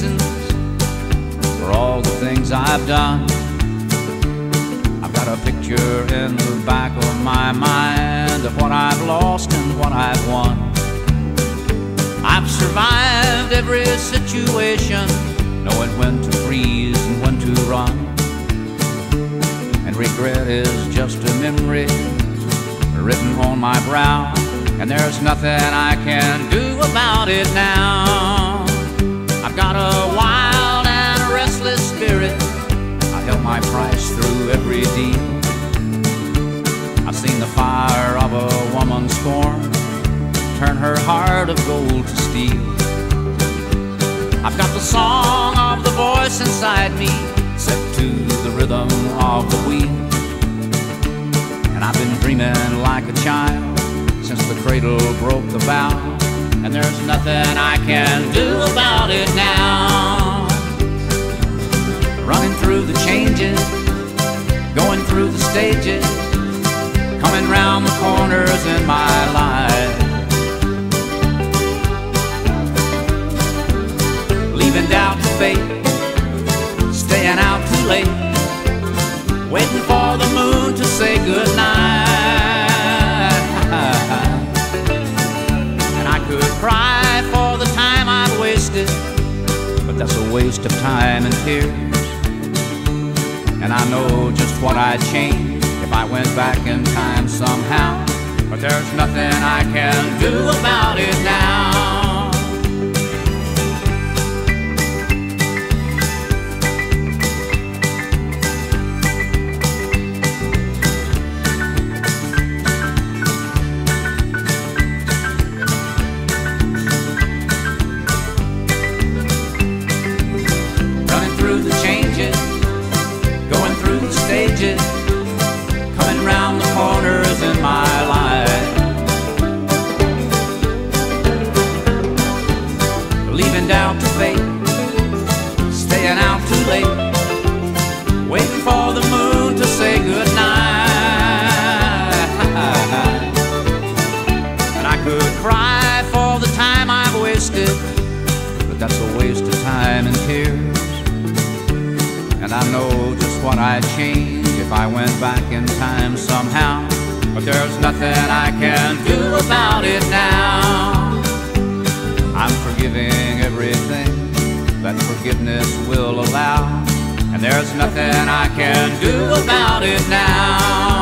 reasons for all the things I've done. I've got a picture in the back of my mind of what I've lost and what I've won. I've survived every situation, knowing when to freeze and when to run. And regret is just a memory written on my brow, and there's nothing I can do about it now. I've got a wild and a restless spirit. I held my price through every deal. I've seen the fire of a woman's scorn turn her heart of gold to steel. I've got the song of the voice inside me set to the rhythm of the wheel. And I've been dreaming like a child since the cradle broke the bow, and there's nothing I can do about it now. Running through the changes, going through the stages, coming round the corners in my life. Leaving doubt to fate, staying out too late, waiting for the moon to say goodnight. And I could cry for the time I've wasted, but that's a waste of time and tears. And I know just what I'd change if I went back in time somehow, but there's nothing I can do about it now. Coming round the corners in my life, leaving doubt to fate, staying out too late, waiting for the moon to say goodnight. And I could cry for the time I've wasted, but that's a waste of time and tears. And I know just what I'd change if I went back in time somehow, but there's nothing I can do about it now. I'm forgiving everything that forgiveness will allow, and there's nothing I can do about it now.